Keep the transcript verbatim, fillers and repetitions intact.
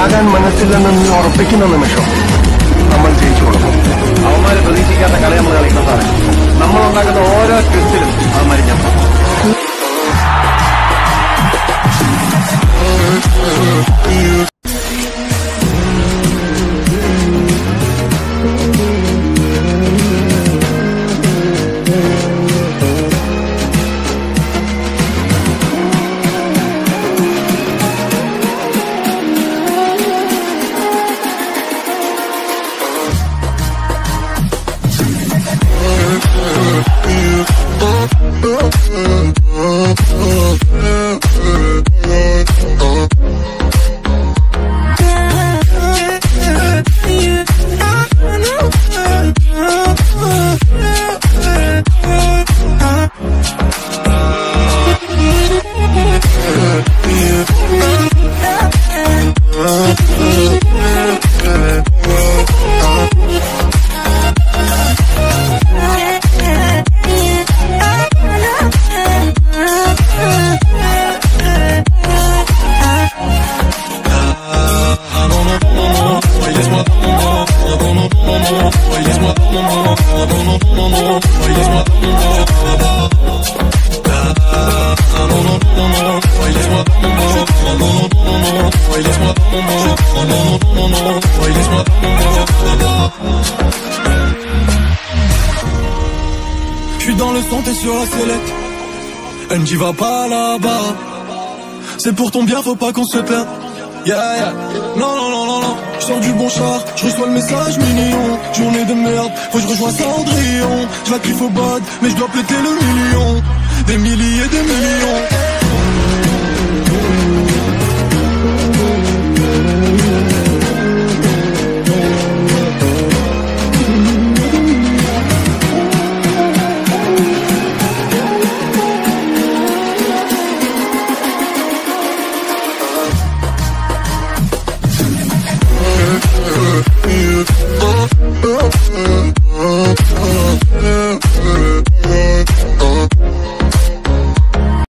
ചാകാൻ മനസ്സില്ലെന്ന് നീ ഉറപ്പിക്കുന്ന നിമിഷം നമ്മൾ ജയിച്ചു കൊടുക്കും. അവന്മാര് പ്രതീക്ഷിക്കാത്ത കളി നമ്മൾ കളിക്കുന്നതാണ്. നമ്മൾ ഉണ്ടാക്കുന്ന ഓരോ ട്വിസ്റ്റിലും അവന്മാര് ഞാൻ Je suis dans le son, t'es sur la sellette. Elle me dit va pas là-bas. C'est pour ton bien, faut pas qu'on se perde. Yeah, yeah. Non, non, non, non, non. Je sors du bon char, je reçois le message mignon. Journée de merde, faut que je rejoins Cendrillon. Je la kiffe au bad, mais je dois péter le million. Des milliers, des millions. Oh, oh, oh.